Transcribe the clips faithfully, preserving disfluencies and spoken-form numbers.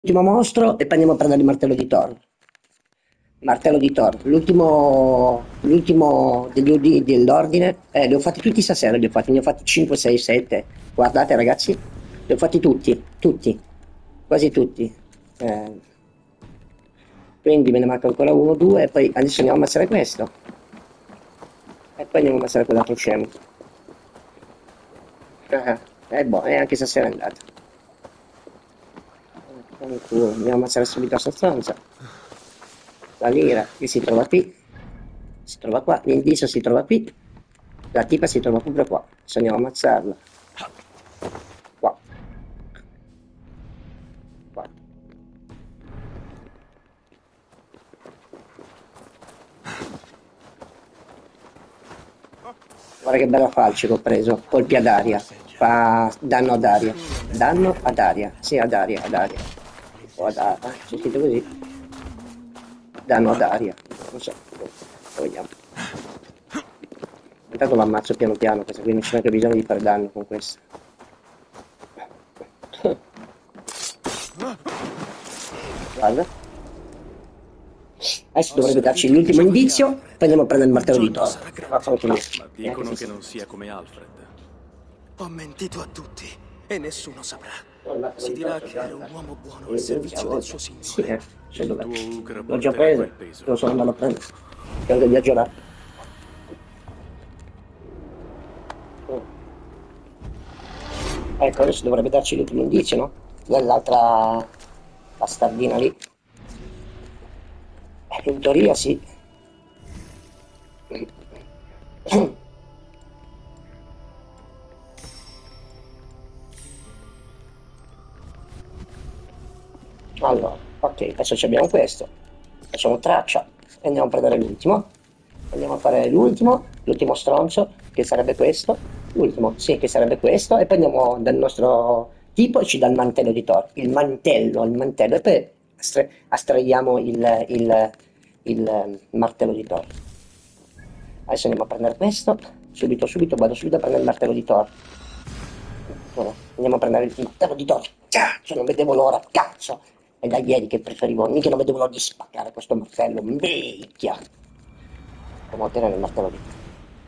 L'ultimo mostro e poi andiamo a prendere il martello di Thor. Martello di Thor, l'ultimo l'ultimo degli udi dell'ordine, eh, li ho fatti tutti stasera, li ho fatti, ne ho fatti cinque, sei, sette. Guardate ragazzi, li ho fatti tutti, tutti, quasi tutti. Eh, quindi me ne manca ancora uno, due, e poi adesso andiamo a ammazzare questo. E poi andiamo a ammazzare quell'altro scemo. Ah, eh, boh, e anche stasera è andata. Andiamo a ammazzare subito sta stronza. La lira che si trova qui, si trova qua, l'indice si trova qui, la tipa si trova proprio qua. Adesso andiamo a ammazzarla. Qua, qua. Guarda che bella falce che ho preso, colpi ad aria, fa danno ad aria, danno ad aria, sì ad aria, ad aria, o ad aria, c'è scritto così, danno ad aria, non so, poi vediamo. Intanto lo ammazzo piano piano, perché qui non c'è neanche bisogno di fare danno con questo. Guarda. Adesso dovrebbe darci l'ultimo indizio, poi andiamo a prendere il martello di Thor. Vaffanculo. Ma dicono che non sia come Alfred. Ho mentito a tutti e nessuno saprà. Oh, Si dirà che ero un uomo buono al servizio del suo Sì, signore. eh, c'è dov'è. Il tuo Ucra L'ho già porterà preso, quel peso. devo solo andarlo a prendere. Credo del viaggio là. Oh. Ecco, adesso dovrebbe darci l'ultimo indizio, no? Dell'altra bastardina lì. Eh, in teoria sì. Allora, ok, adesso ci abbiamo questo. Facciamo traccia e andiamo a prendere l'ultimo. Andiamo a fare l'ultimo, l'ultimo stronzo, che sarebbe questo. L'ultimo, sì, che sarebbe questo. E poi andiamo dal nostro tipo e ci dà il mantello di Thor. Il mantello, il mantello. E poi astra- astraiamo il, il, il, eh, martello di Thor. Adesso andiamo a prendere questo. Subito, subito, vado subito a prendere il martello di Thor. Ora, andiamo a prendere il martello di Thor. Cazzo, non vedevo l'ora, cazzo! È da ieri che preferivo, mica non vedevo l'ora di spaccare questo martello, minchia! Come ottenere il martello di Thor.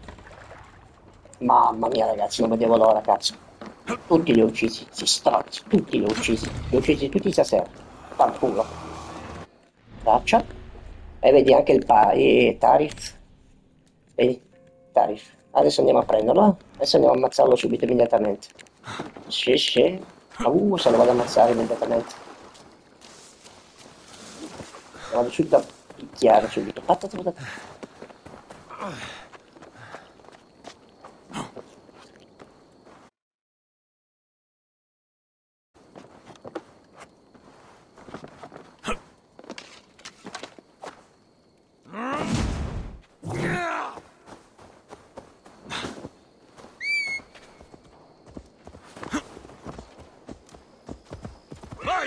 Mamma mia ragazzi, non vedevo l'ora, cazzo. Tutti li ho uccisi, si stronzi, tutti li ho uccisi. Li ho uccisi tutti stasera. Fanculo. Traccia. E vedi anche il pa e Tarif. Vedi? Tarif. Adesso andiamo a prenderlo. eh. Adesso andiamo a ammazzarlo subito immediatamente. Sì, sì. Uh, se lo vado ad ammazzare immediatamente. Lo vado subito a picchiare subito. Patata, patata. Vai!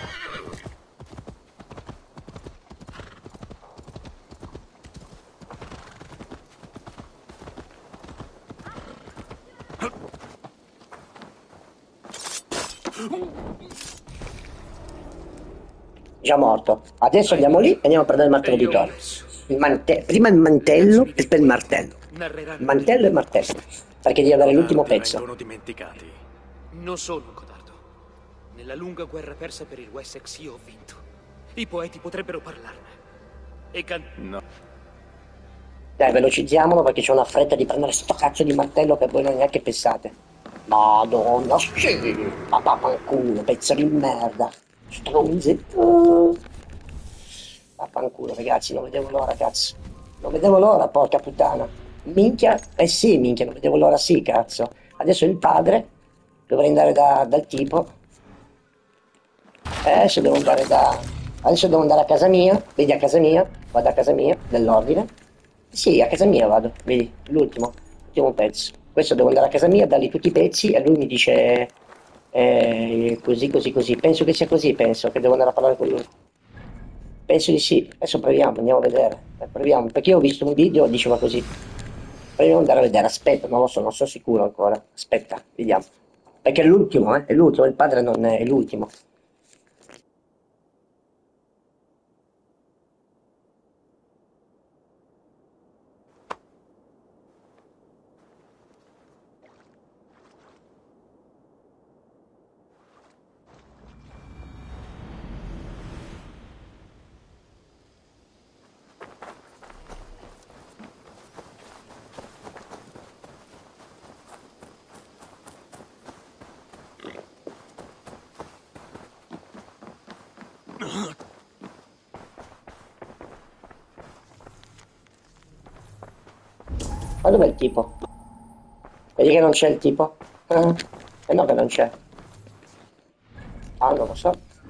Già morto. Adesso andiamo lì e andiamo a prendere il martello di Thor. Il mante- prima il mantello e poi il martello. Il mantello e il martello. Perché devi avere l'ultimo Codardi pezzo. vengono dimenticati. Non sono codardo. Nella lunga guerra persa per il Wessex io ho vinto. I poeti potrebbero parlarne. E can... No. Dai, velocizziamolo perché c'è una fretta di prendere sto cazzo di martello che voi non neanche pensate. Madonna, sì! Ma vaffanculo, pezzo di merda. Stronzetto. Vaffanculo, ragazzi, non vedevo l'ora, cazzo. Non vedevo l'ora, porca puttana. Minchia, eh sì, minchia, non vedevo l'ora, sì, cazzo. Adesso il padre, dovrei andare da- dal tipo. Eh, adesso devo andare da... Adesso devo andare a casa mia, vedi a casa mia, vado a casa mia, dell'ordine. Sì, a casa mia vado, vedi, l'ultimo, l'ultimo pezzo. Questo devo andare a casa mia, dargli tutti i pezzi e lui mi dice eh, così, così, così. Penso che sia così, penso che devo andare a parlare con lui. Penso di sì, adesso proviamo, andiamo a vedere. Eh, proviamo, perché io ho visto un video, diceva così. Proviamo ad andare a vedere, aspetta, non lo so, non sono sicuro ancora. Aspetta, vediamo. Perché è l'ultimo, eh, è l'ultimo, il padre non è, è l'ultimo. Ma dov'è il tipo? Vedi che non c'è il tipo? Eh, eh no che non c'è. Ah, non lo so.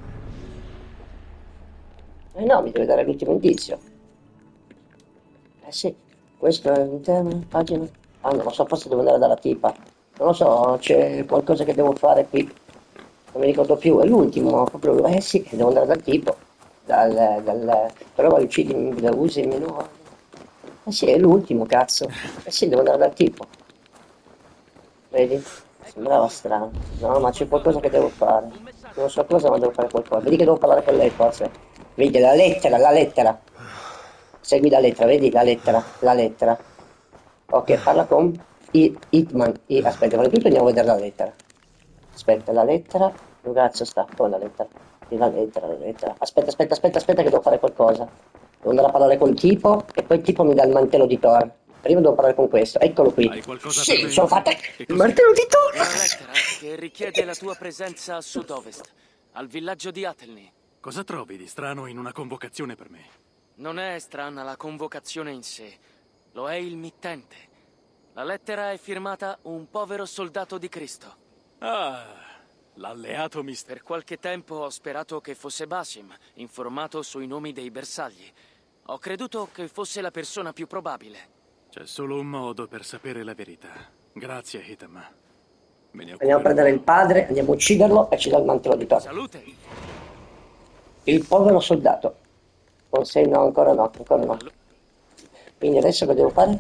Eh no, mi deve dare l'ultimo indizio. Eh sì, questo è l'interno, pagina. Ah, non lo so, forse devo andare dalla tipa. Non lo so, c'è qualcosa che devo fare qui. Non mi ricordo più, è l'ultimo, proprio. Eh sì, devo andare dal tipo. Dal, dal... Però la uccidi, la usi in meno. Eh sì, è l'ultimo, cazzo. Eh sì, devo andare dal tipo. Vedi? Sembrava strano. No, ma c'è qualcosa che devo fare. Non so cosa, ma devo fare qualcosa. Vedi che devo parlare con lei, forse. Vedi, la lettera, la lettera. Segui la lettera, vedi la lettera, la lettera. Ok, parla con I- Hitman. I- Aspetta, prima di tutto andiamo a vedere la lettera. Aspetta, la lettera. Dove cazzo sta? Con la lettera. Sì, la lettera, la lettera. Aspetta, aspetta, aspetta, aspetta che devo fare qualcosa. Devo andare a parlare col tipo e poi il tipo mi dà il mantello di Thor. Prima devo parlare con questo. Eccolo qui. Hai qualcosa Sì, per me? sono fatta. Che Il cos'è? mantello di Thor. Una lettera che richiede la tua presenza a sud-ovest, al villaggio di Athelney. Cosa trovi di strano in una convocazione per me? Non è strana la convocazione in sé, lo è il mittente. La lettera è firmata Un povero soldato di Cristo. Ah, l'alleato mister... Per qualche tempo ho sperato che fosse Basim, informato sui nomi dei bersagli. Ho creduto che fosse la persona più probabile. C'è solo un modo per sapere la verità. Grazie, Hitman. Me ne Andiamo a occuperò. prendere il padre, andiamo a ucciderlo e ci dà il mantello di Thor. Salute! Il povero soldato. Non sei, no, ancora no, ancora no. Allo- Quindi adesso che devo fare?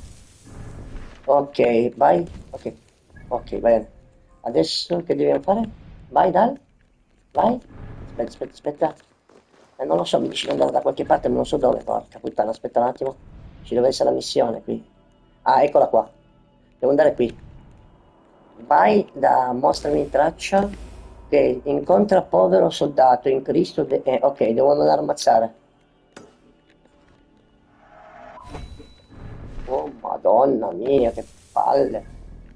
Ok, vai. Ok, ok, bene. Adesso che dobbiamo fare? Vai, dai. Vai. Aspetta, aspetta, aspetta. Eh, non lo so, mi dici di andare da qualche parte, ma non so dove. Porca puttana, aspetta un attimo. Ci deve essere la missione qui. Ah, eccola qua. Devo andare qui. Vai da mostrami traccia che incontra povero soldato in Cristo. de- eh, ok, devo andare a ammazzare. Oh, madonna mia, che palle.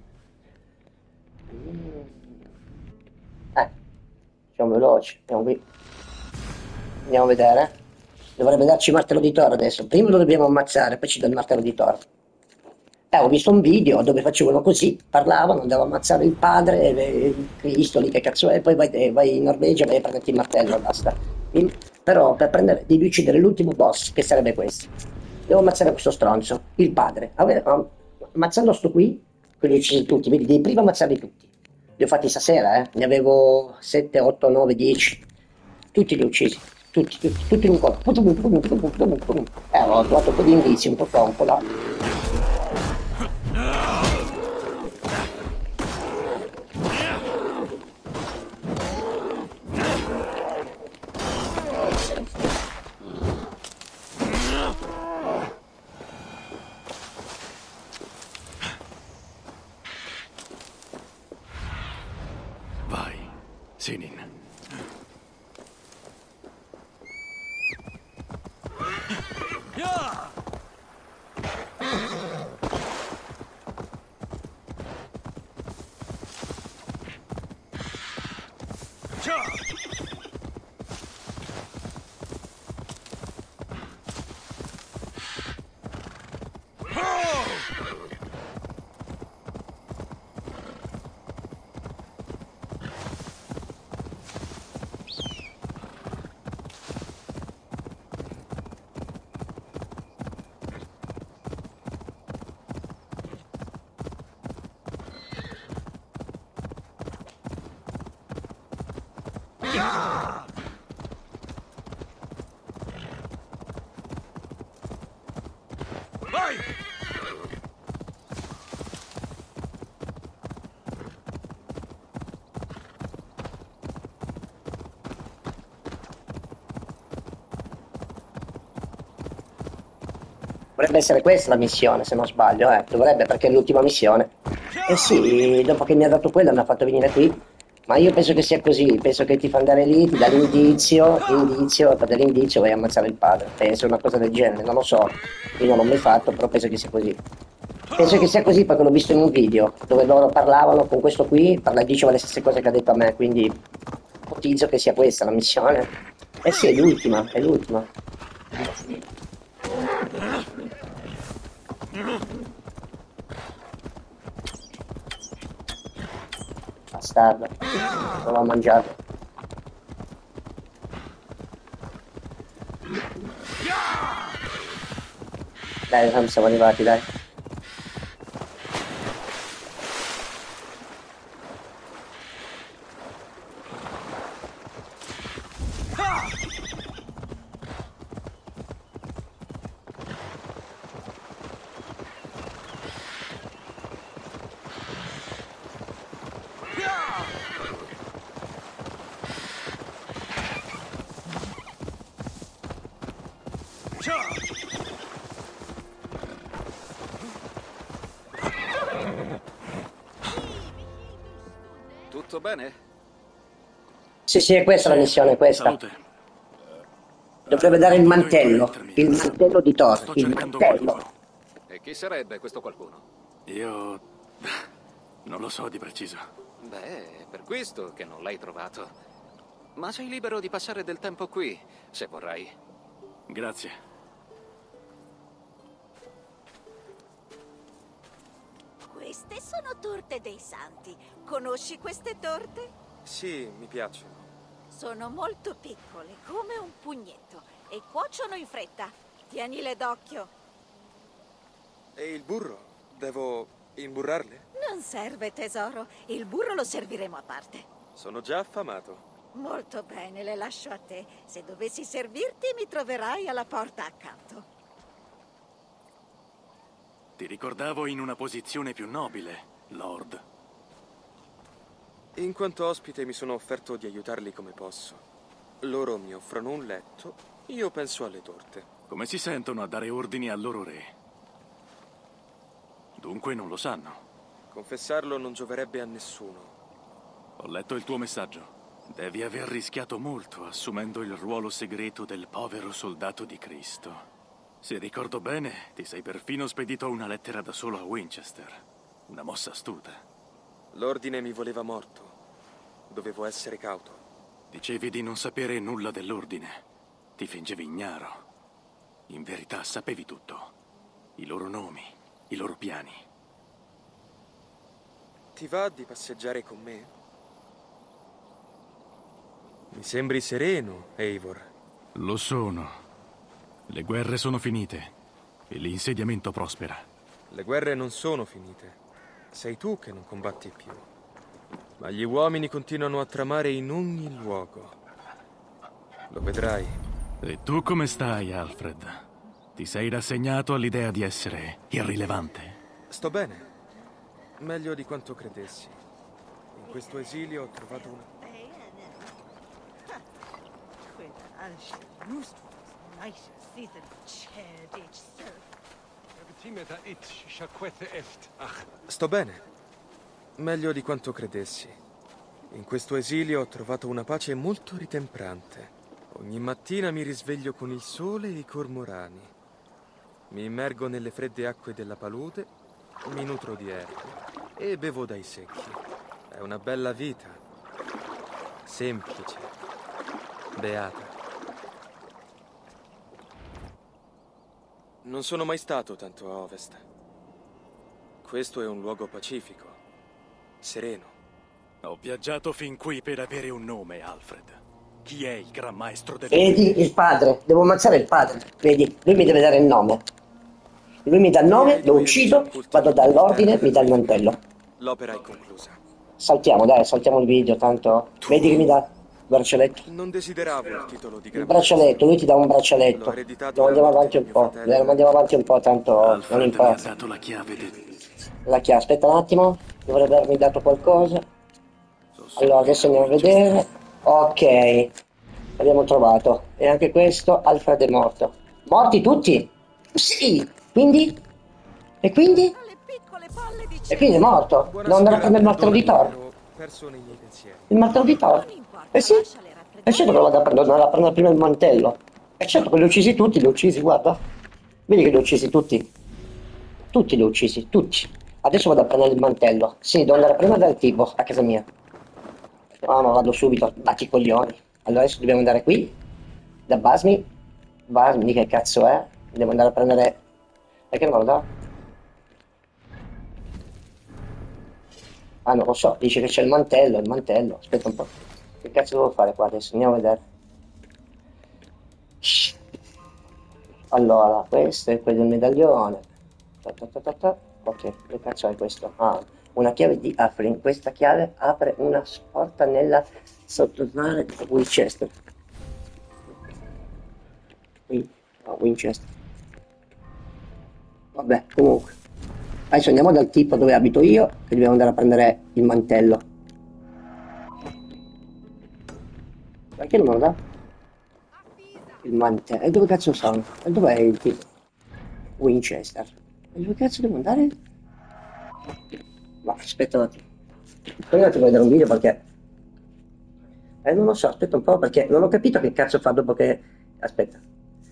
Mm. Eh, siamo veloci. Andiamo qui. Andiamo a vedere. Dovrebbe darci il martello di Thor adesso. Prima lo dobbiamo ammazzare, poi ci dà il martello di Thor. Eh, ho visto un video dove facevano così, parlavano, andavo a ammazzare il padre, e, e Cristo, lì che cazzo è, e poi vai, eh, vai in Norvegia e vai a prenderti il martello e basta. In- però per prendere, devi uccidere l'ultimo boss, che sarebbe questo. Devo ammazzare questo stronzo, il padre. Ave- am- ammazzando sto qui, quelli uccisi tutti, vedi, devi prima ammazzarli tutti. Li ho fatti stasera, eh, ne avevo sette, otto, nove, dieci. Tutti li ho uccisi, tutti, tutti, tutti in un colpo. Eh, ho trovato un po' di indizi, un po' qua, un po' là. Vai, Sinin. Vai! Dovrebbe essere questa la missione, se non sbaglio, eh. Dovrebbe, perché è l'ultima missione. Eh sì, dopo che mi ha dato quella mi ha fatto venire qui. Ma io penso che sia così, penso che ti fa andare lì, ti dà l'indizio, l'indizio, per dare l'indizio vai a ammazzare il padre. Penso una cosa del genere, non lo so. Io non l'ho mai fatto, però penso che sia così. Penso che sia così perché l'ho visto in un video, dove loro parlavano con questo qui, parla, diceva le stesse cose che ha detto a me, quindi ipotizzo che sia questa la missione. Eh sì, è l'ultima, è l'ultima. Bastardo. Non l'ho mangiato. Dai, non siamo arrivati, dai. Tutto bene? Sì, sì, è questa la missione, questa. Salute. Dovrebbe dare il Non mantello. interrompermi. Il mantello di Thor. Sto Il cercando mantello. qualcuno. E chi sarebbe questo qualcuno? Io... non lo so di preciso. Beh, è per questo che non l'hai trovato. Ma sei libero di passare del tempo qui, se vorrai. Grazie. Queste sono torte dei santi. Conosci queste torte? Sì, mi piacciono. Sono molto piccole, come un pugnetto, e cuociono in fretta. Tienile d'occhio. E il burro? Devo imburrarle? Non serve, tesoro. Il burro lo serviremo a parte. Sono già affamato. Molto bene, le lascio a te. Se dovessi servirti, mi troverai alla porta accanto. Ti ricordavo in una posizione più nobile, Lord. In quanto ospite mi sono offerto di aiutarli come posso. Loro mi offrono un letto, io penso alle torte. Come si sentono a dare ordini al loro re? Dunque non lo sanno. Confessarlo non gioverebbe a nessuno. Ho letto il tuo messaggio. Devi aver rischiato molto assumendo il ruolo segreto del povero soldato di Cristo. Se ricordo bene, ti sei perfino spedito una lettera da solo a Winchester. Una mossa astuta. L'ordine mi voleva morto. Dovevo essere cauto. Dicevi di non sapere nulla dell'ordine. Ti fingevi ignaro. In verità sapevi tutto. I loro nomi, i loro piani. Ti va di passeggiare con me? Mi sembri sereno, Eivor. Lo sono. Le guerre sono finite e l'insediamento prospera. Le guerre non sono finite. Sei tu che non combatti più. Ma gli uomini continuano a tramare in ogni luogo. Lo vedrai. E tu come stai, Alfred? Ti sei rassegnato all'idea di essere irrilevante? Sto bene. Meglio di quanto credessi. In questo esilio ho trovato una... Sto bene. Meglio di quanto credessi. In questo esilio ho trovato una pace molto ritemprante. Ogni mattina mi risveglio con il sole e i cormorani. Mi immergo nelle fredde acque della palude, mi nutro di erbe e bevo dai secchi. È una bella vita. Semplice. Beata. Non sono mai stato tanto a ovest. Questo è un luogo pacifico, sereno. Ho viaggiato fin qui per avere un nome, Alfred. Chi è il gran maestro del... Vedi il padre, devo ammazzare il padre. Vedi, lui mi deve dare il nome. Lui mi dà il nome, lo uccido, vado dall'ordine, mi dà il mantello. L'opera è conclusa. Saltiamo, dai, saltiamo il video, tanto... Vedi che mi dà il braccialetto. Non desideravo il titolo di gran Il braccialetto, lui ti dà un L'ho braccialetto. ereditato Lo andiamo da avanti un mio po', fratello. lo andiamo avanti un po', tanto non Alfred mi ha importa. dato la chiave del... La chiave, aspetta un attimo, dovrebbe avermi dato qualcosa. Allora, adesso andiamo a vedere. Ok, abbiamo trovato. E anche questo, Alfred è morto. Morti tutti? Sì, quindi? E quindi? Le piccole palle di E quindi è morto. Devo andare a prendere il martello di Thor. Ero perso nei miei pensieri. Il martello di Thor? Non importa, Eh sì, lasciale raffreddare. è certo che lo vado a prendere, devo andare a prendere prima il mantello. È certo che li ho uccisi tutti, li ho uccisi, guarda. Vedi che li ho uccisi tutti. Tutti li ho uccisi, tutti. Adesso vado a prendere il mantello. Sì, devo andare prima dal tipo, a casa mia. No, ma vado subito, batti i coglioni. Allora adesso dobbiamo andare qui. Da Basmi? Basmi che cazzo è? Devo andare a prendere... Perché non me lo do? Ah, non lo so, dice che c'è il mantello, il mantello. Aspetta un po'. Che cazzo devo fare qua adesso? Andiamo a vedere. Allora, questo è quello del medaglione. Ta ta ta ta ta. Ok, che cazzo è questo? Ah, una chiave di Afrin. Questa chiave apre una porta nella sottoterra di Winchester. Qui, no, Winchester. Vabbè, comunque. Adesso andiamo dal tipo dove abito io, che dobbiamo andare a prendere il mantello. Perché non me lo dà? Il mantello. E dove cazzo sono? E dov'è il tipo? Winchester. E dove cazzo devo andare? Ma aspetta un attimo. Poi un attimo a vedere un video perché... Eh, non lo so, aspetta un po' perché non ho capito che cazzo fa dopo che... Aspetta.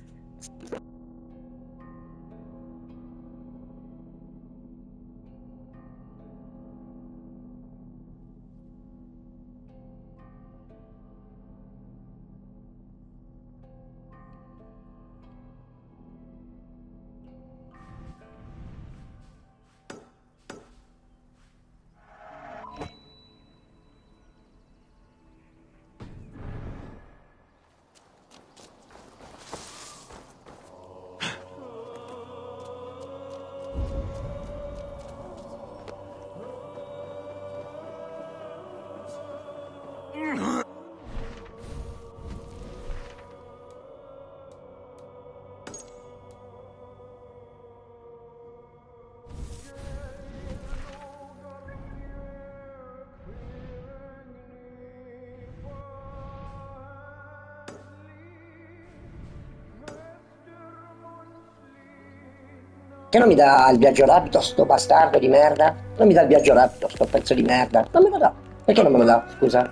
Che non mi dà il viaggio rapido, sto bastardo di merda? Non mi dà il viaggio rapido, sto pezzo di merda. Non me lo dà. Perché non me lo dà? Scusa.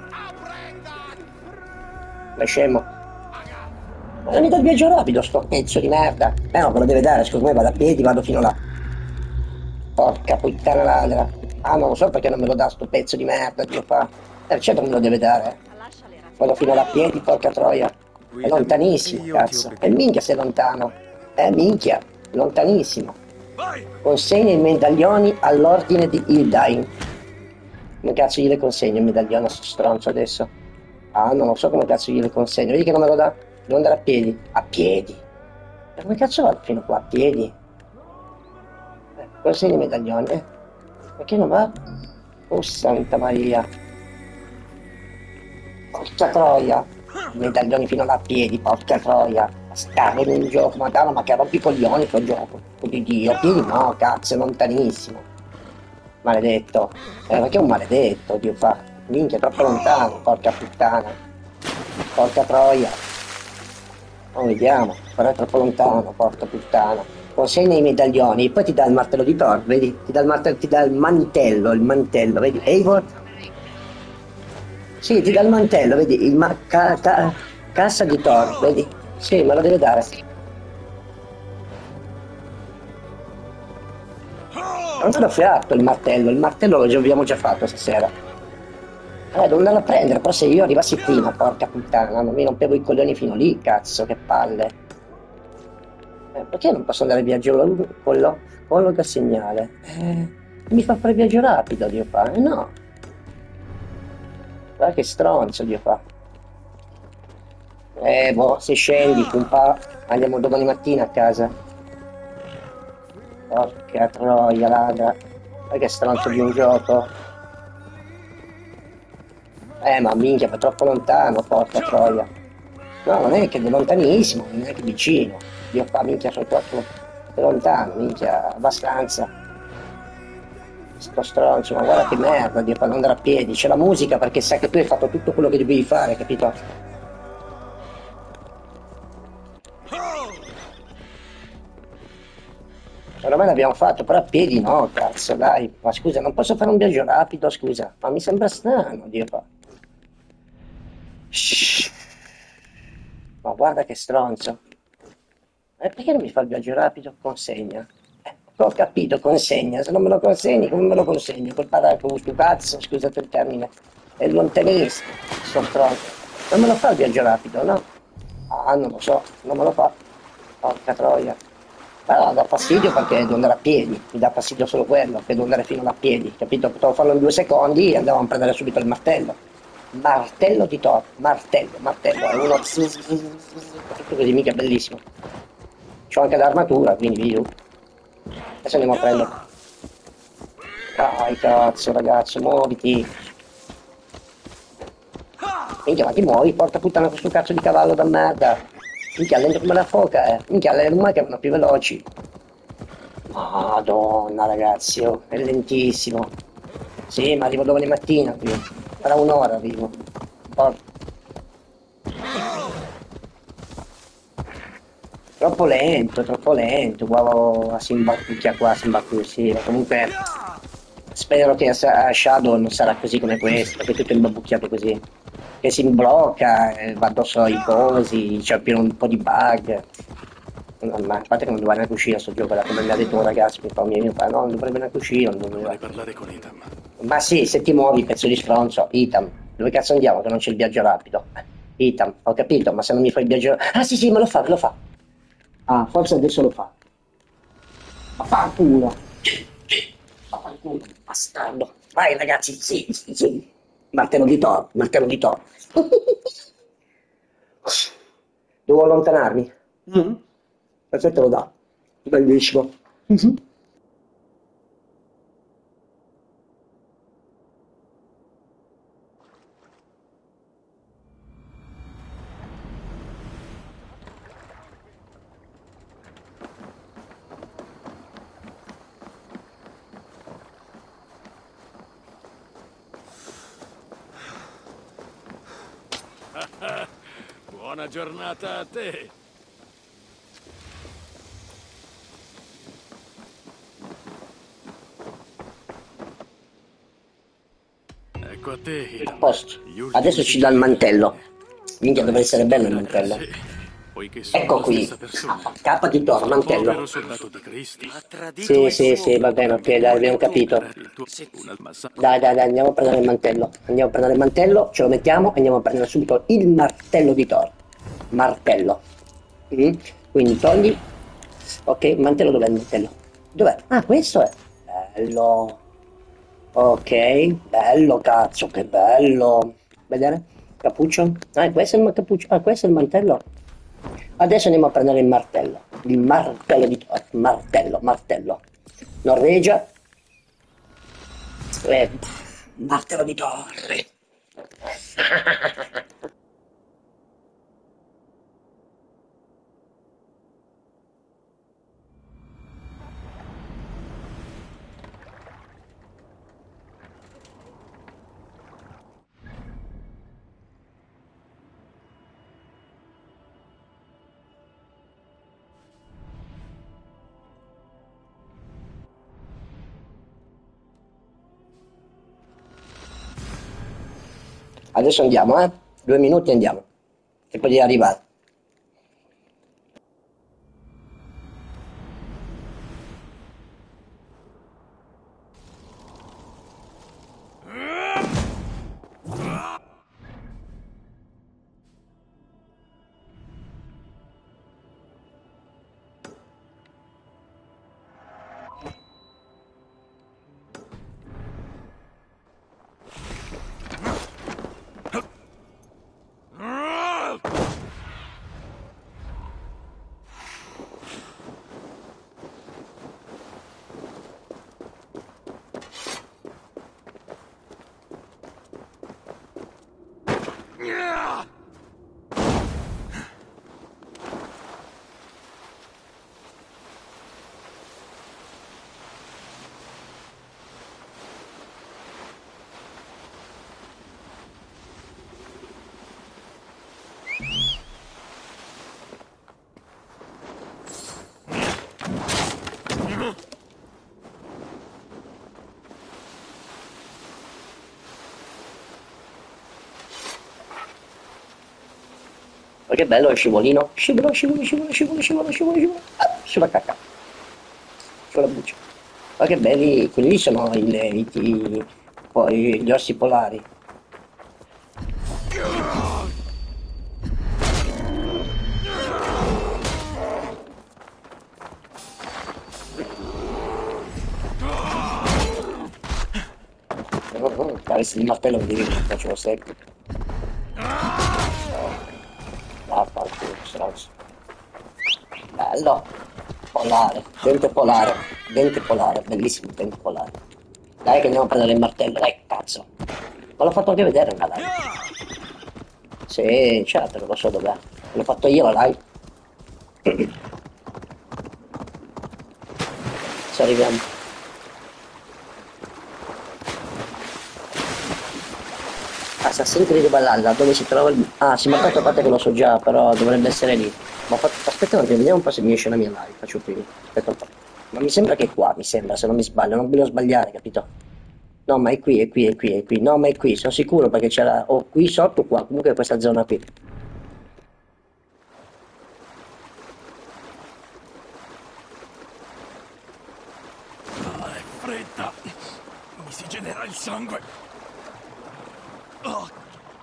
Ma scemo. Ma non mi dà il viaggio rapido, sto pezzo di merda. Eh no, me lo deve dare, scusa, me vado a piedi, vado fino là. Porca puttana ladra. Ah, non lo so perché non me lo dà sto pezzo di merda, Dio fa. Eh, certo me lo deve dare. Vado fino là a piedi, porca troia. È lontanissimo, cazzo. E minchia se è lontano. Eh, minchia, lontanissimo. Consegna i medaglioni all'ordine di Hildain. Come cazzo gliele consegno il medaglione a sto stronzo adesso? Ah, non lo so come cazzo gliele consegno. Vedi che non me lo dà? Devo andare a piedi. A piedi? E come cazzo vado fino qua? A piedi? Eh, consegna i medaglioni. Eh. Perché non va? Oh santa Maria. Porca troia. I medaglioni fino là a piedi, porca troia. Stare in un gioco, madonna, ma che rompi i coglioni quel gioco. Oh di Dio, a piedi no, cazzo, è lontanissimo. Maledetto. Eh, perché è un maledetto, Dio fa. Minchia, è troppo lontano, porca puttana. Porca troia. Oh, vediamo, però è troppo lontano, porca puttana. Consegna i medaglioni, poi ti dà il martello di Thor, vedi? Ti dà il martello, ti dà il mantello, il mantello, vedi? Eivor? Sì, ti dà il mantello, vedi? Il ma ca ca cassa di Thor, vedi? Sì, me lo deve dare. Non te l'ho fatto il martello, il martello lo abbiamo già fatto stasera. Eh, devo andare a prendere, però se io arrivassi prima, porca puttana, non mi rompevo i coglioni fino lì, cazzo, che palle. Eh, perché non posso andare via giù con lo colloca segnale? Eh, mi fa fare viaggio rapido, Dio fa. Eh no. Guarda che stronzo, Dio fa. Eh, boh, se scendi un po', andiamo domani mattina a casa. Porca troia, ladra. Ma che stronzo di un gioco. Eh, ma minchia, è troppo lontano, porca troia. No, non è che è lontanissimo, non è che vicino. Dio fa, minchia, sono troppo lontano, minchia, abbastanza. Sto stronzo, ma guarda che merda, Dio fa, non andare a piedi. C'è la musica perché sa che tu hai fatto tutto quello che dovevi fare, capito? Ormai l'abbiamo fatto, però a piedi no, cazzo, dai. Ma scusa, non posso fare un viaggio rapido, scusa. Ma mi sembra strano, Dio fa. Shhh. Ma guarda che stronzo. E perché non mi fa il viaggio rapido? Consegna. Eh, ho capito, consegna. Se non me lo consegni, come me lo consegni? Col paracolo, sto cazzo, scusate il termine. È lontanissimo, sto stronzo. Non me lo fa il viaggio rapido, no? Ah, non lo so, non me lo fa. Porca troia. Però dà fastidio perché devo andare a piedi, mi dà fastidio solo quello, che devo andare fino là a piedi, capito? Potevo farlo in due secondi e andavo a prendere subito il martello. Martello di Thor, martello, martello, è uno tutto così, mica bellissimo. C'ho anche l'armatura, quindi via. Adesso andiamo a prendere. Dai cazzo ragazzo, muoviti. Minchia, ma ti muovi, porca puttana questo cazzo di cavallo da merda. Minchia, lento come la foca, eh. Minchia, le lumache erano più veloci. Madonna ragazzi, oh, è lentissimo. Sì, ma arrivo domani mattina qui. Tra un'ora arrivo. Porca. Troppo lento, troppo lento. Guarda a Simbaccucchia qua, Simbaccucchia, sì. Comunque spero che a Shadow non sarà così come questo, perché tutto imbabbucchiato così. Che si imblocca, eh, va addosso ai cosi, c'è pieno un po' di bug. Ma a parte che non doveva neanche uscire sto gioco, da come mi ha detto un ragazzo, mi fa mio, mio padre, no, non dovrebbe neanche uscire, non doveva. Vorrei parlare con Ethan. Ma sì, se ti muovi, pezzo di stronzo, Ethan, dove cazzo andiamo che non c'è il viaggio rapido? Ethan, ho capito, ma se non mi fai il viaggio... Ah sì sì, me lo fa, me lo fa. Ah, forse adesso lo fa. Ma fa culo. Ma fa culo, bastardo. Vai ragazzi, sì, sì, sì. Martello di Thor, martello di Thor. Devo allontanarmi. Mm. Perfetto, lo dà. Bellissimo. Mm-hmm. Buona giornata a te. Ecco a te, Ethan. Posto. Gli ultimi Adesso ci dà il mantello. Minchia, deve essere bello il mantello. Sì, poiché sono Ecco la qui. stessa persona. Capa di Thor, Povero mantello. soldato di Cristo. Sì, sì, sì, va bene, ok, dai, abbiamo capito. Il tuo- una massa- Dai, dai, dai, andiamo a prendere il mantello. Andiamo a prendere il mantello, ce lo mettiamo e andiamo a prendere subito il martello di Thor. Martello. Mm. Quindi togli. Ok, il mantello dov'è il mantello? Dov'è? Ah, questo è. Bello. Ok, bello, cazzo, che bello. Vedere? Cappuccio? Ah, questo è il cappuccio. Ah, questo è il mantello. Adesso andiamo a prendere il martello. Il martello di Thor. Martello, martello. Norvegia. Eh, martello di Thor. Adesso andiamo, eh? Due minuti e andiamo. E poi di arrivare. Ma che bello il scivolino. Scivolo, scivolo, scivolo, scivolo, scivolo, scivolo, scivolo. Ah, sulla cacca. Sulla buccia. Ma che belli, quelli lì sono i, i, i, poi gli orsi polari. questo il martello che devi faccio lo secco. Ah, faccio stronzo. Bello. Polare, dente polare, dente polare, bellissimo dente polare. Dai che andiamo a prendere il martello, dai cazzo. Ma l'ho fatto anche vedere una live. Sì, certo, non lo so dov'è. L'ho fatto io la live. Se arriviamo. Assassin's Creed Valhalla, dove si trova il... Ah, si marcato a parte che lo so già, però dovrebbe essere lì. Ma fatto... aspetta un attimo, vediamo un po' se mi esce la mia live, faccio prima. Aspetta un po'. Ma mi sembra che è qua, mi sembra, se non mi sbaglio, non voglio sbagliare, capito? No, ma è qui, è qui, è qui, è qui. No, ma è qui, sono sicuro perché c'era... o qui sotto o qua, comunque questa zona qui. Ah, è fredda. Mi si genera il sangue. Oh.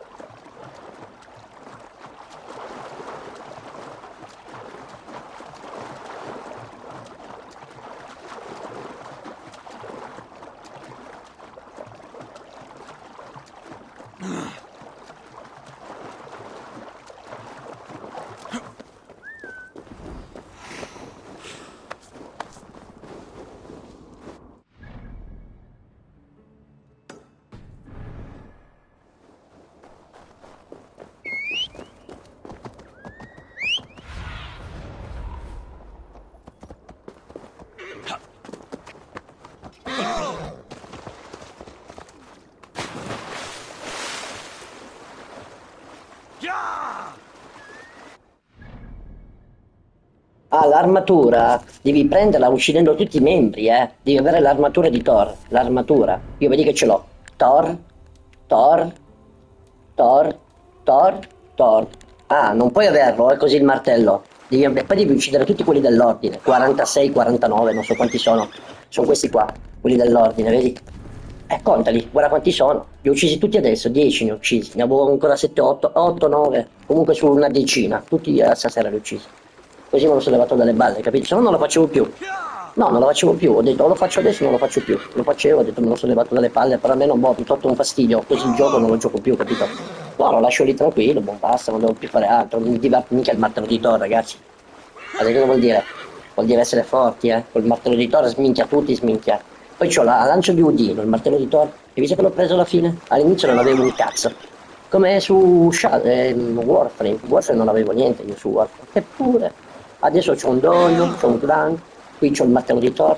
Ah, l'armatura devi prenderla uccidendo tutti i membri, eh. Devi avere l'armatura di Thor. L'armatura. Io vedi che ce l'ho. Thor, Thor, Thor, Thor, Thor. Ah, non puoi averlo, è così il martello. Devi, e poi devi uccidere tutti quelli dell'ordine. quarantasei, quarantanove, non so quanti sono. Sono questi qua, quelli dell'ordine, vedi? Eh, contali, guarda quanti sono. Li ho uccisi tutti adesso, dieci ne ho uccisi. Ne avevo ancora sette, otto, otto, nove. Comunque su una decina. Tutti a stasera li ho uccisi. Così me lo sono levato dalle balle, capito? Se no non lo facevo più. No, non lo facevo più. Ho detto o lo faccio adesso o non lo faccio più. Lo facevo, ho detto me lo sono levato dalle palle, però almeno boh, mi tolto un fastidio. Così il gioco non lo gioco più, capito? No, lo lascio lì tranquillo, boh, basta, non devo più fare altro. Non mi diverte mica il martello di Thor, ragazzi. Ma che cosa vuol dire? Vuol dire essere forti, eh? Col martello di Thor sminchia tutti, sminchia. Poi c'ho la lancio di Udino, il martello di Thor. E visto che l'ho preso alla fine? All'inizio non avevo un cazzo. Come su Sha- eh, Warframe. Warframe non avevo niente io su Warframe. Eppure, adesso c'ho un doglio, c'ho un clan, qui c'ho il martello di Thor.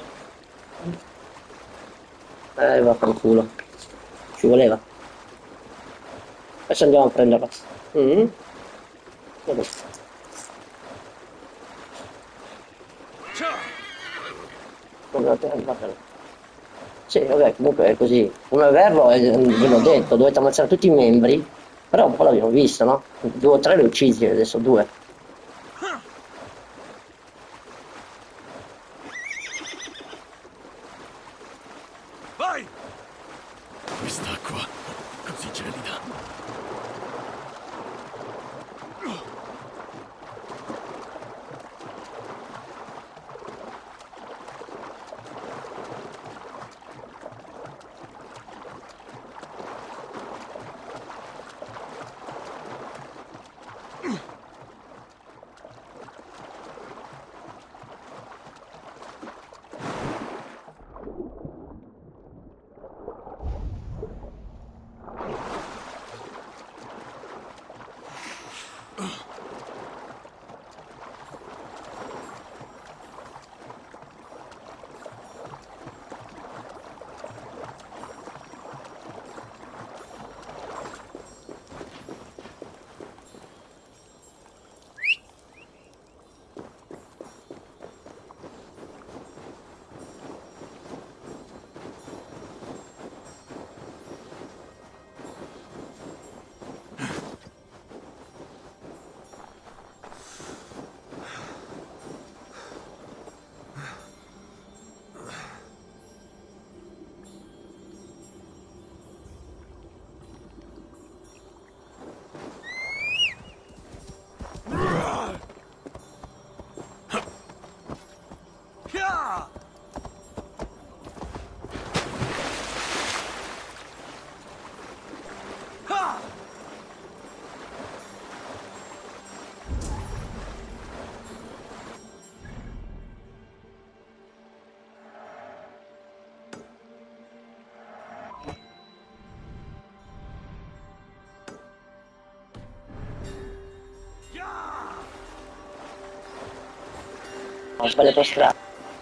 Eh, vaffanculo. Ci voleva. Adesso andiamo a prenderlo. Mm. Sì, vabbè, comunque è così. Un averlo, eh, ve l'ho detto, dovete ammazzare tutti i membri, però un po' l'abbiamo visto, no? Due o tre li ho uccisi, adesso due. Vai! Quest'acqua così gelida. Ho sbagliato strada.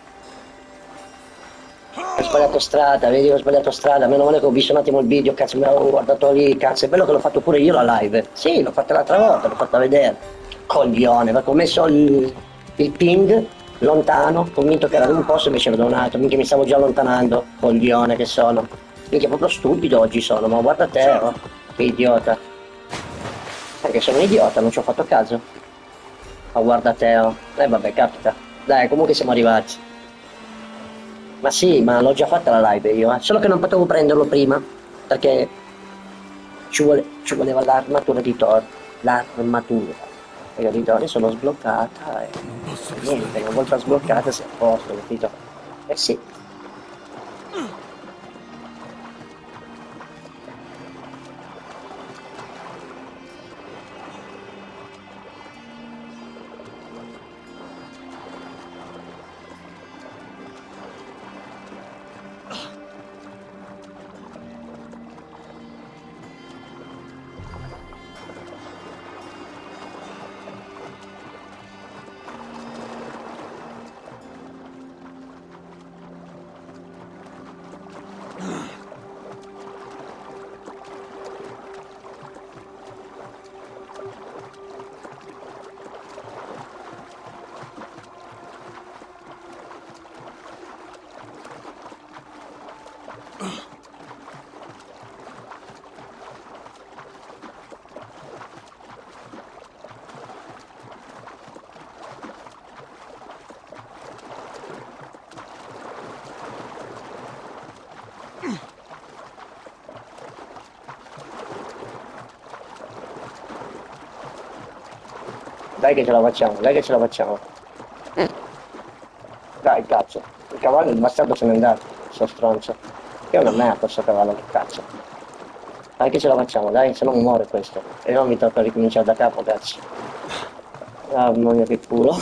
Ho sbagliato strada, vedi, ho sbagliato strada. Meno male che ho visto un attimo il video, cazzo, me l'avevo guardato lì, cazzo. È bello che l'ho fatto pure io la live. Sì, l'ho fatta l'altra volta, l'ho fatta vedere. Coglione, perché ho messo il, il ping lontano, convinto che era da un posto, invece era da un altro. Minchia, mi stavo già allontanando. Coglione che sono. Minchia, proprio stupido oggi sono, ma guarda te, oh. Che idiota. Perché sono un idiota, non ci ho fatto caso. Ma guarda te, oh. Eh vabbè, capita. Dai, comunque siamo arrivati. Ma sì, ma l'ho già fatta la live io, eh. Solo che non potevo prenderlo prima, perché ci, vuole, ci voleva l'armatura di Thor. L'armatura. Hai capito? Adesso l'ho sbloccata e... niente, una volta sbloccata si è a posto, capito? Eh sì. Dai che ce la facciamo, dai che ce la facciamo. Dai, cazzo. Il cavallo, il bastardo se n'è andato, sto stronzo. Che è una merda sto cavallo, che cazzo. Dai che ce la facciamo, dai, se no muore questo. E non mi tocca ricominciare da capo, cazzo. Ah, mamma mia che culo.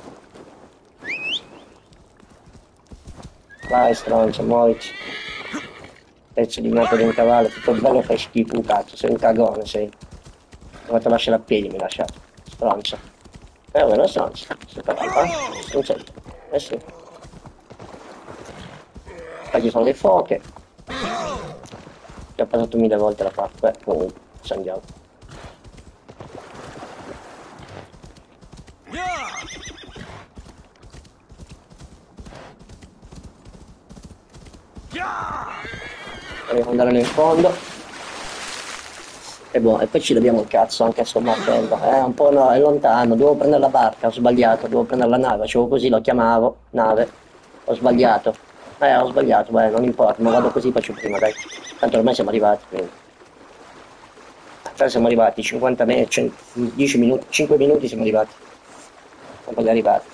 Vai stronzo, muoviti. Pezzo di merda di un cavallo, tutto bello fai schifo, cazzo, sei un cagone, sei. Ma te lasciare a piedi, mi lasciato. Stronzo. Eh, vabbè, non stronzo. Sto cavallo, eh? Stronzetto. Eh sì. Qua ci sono le foche. Ci ho passato mille volte la parte, beh, comunque, ci andiamo. Dobbiamo andare nel fondo. E boh, e poi ci dobbiamo il cazzo anche a sto martello. Eh, un po' no, è lontano, devo prendere la barca, ho sbagliato, devo prendere la nave, facevo così, lo chiamavo, nave, ho sbagliato. Eh, ho sbagliato, beh, non importa, ma vado così, faccio prima, dai. Tanto ormai siamo arrivati, quindi. Tanto siamo arrivati, cinquanta metri, dieci minuti, cinque minuti siamo arrivati. Siamo arrivati.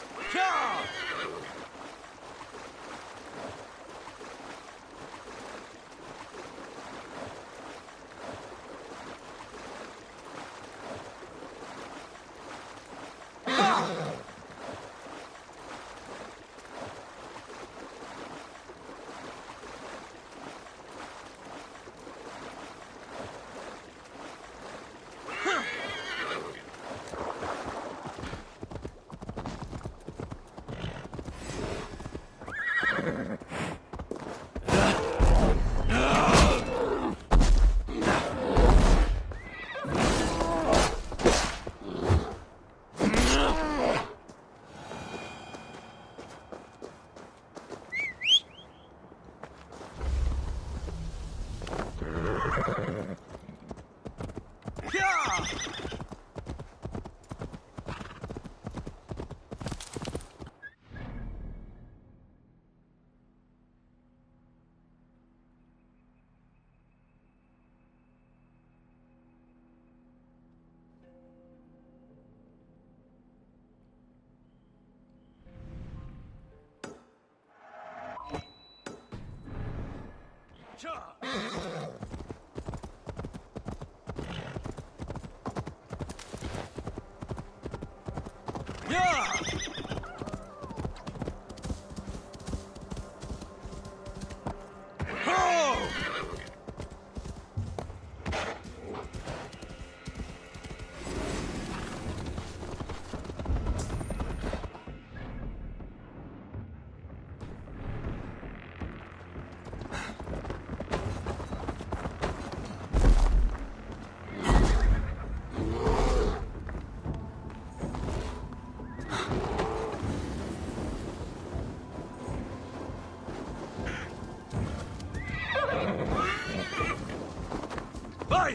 Vai!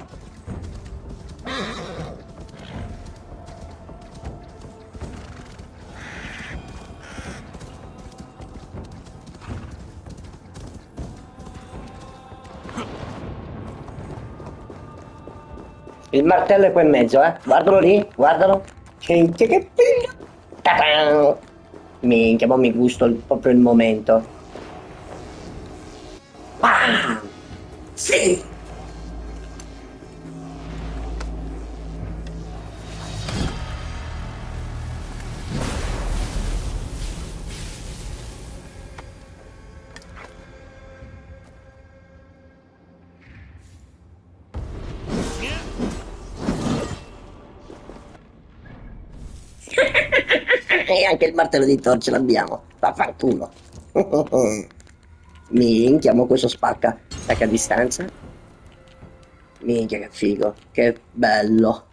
Il martello è qua in mezzo, eh? Guardalo lì, guardalo. Senti che bello. Ta-tan! Minchia, ma mi gusto il- proprio il momento. Bam! Sì! E anche il martello di Thor ce l'abbiamo. Vaffanculo. Minchia, mo questo spacca. Spacca a distanza. Minchia, che figo. Che bello.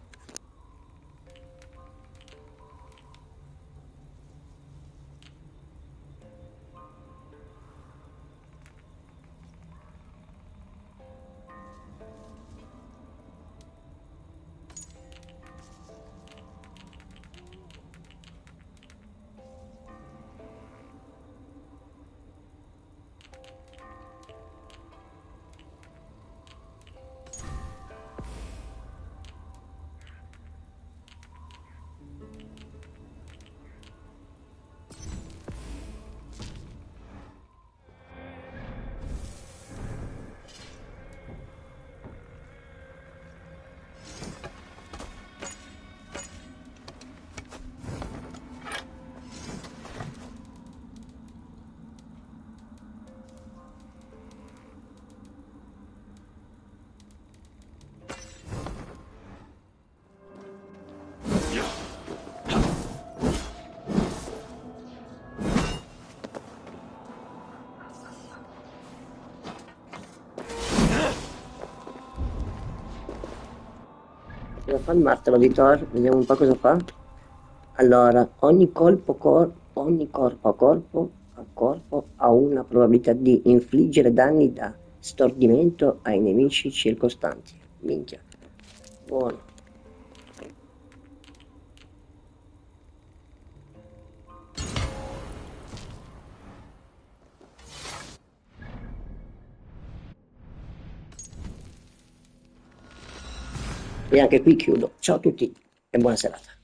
Cosa fa il martello di Thor? Vediamo un po' cosa fa. Allora, ogni colpo cor- ogni corpo a corpo a corpo ha una probabilità di infliggere danni da stordimento ai nemici circostanti. Minchia. Buono. E anche qui chiudo. Ciao a tutti e buona serata.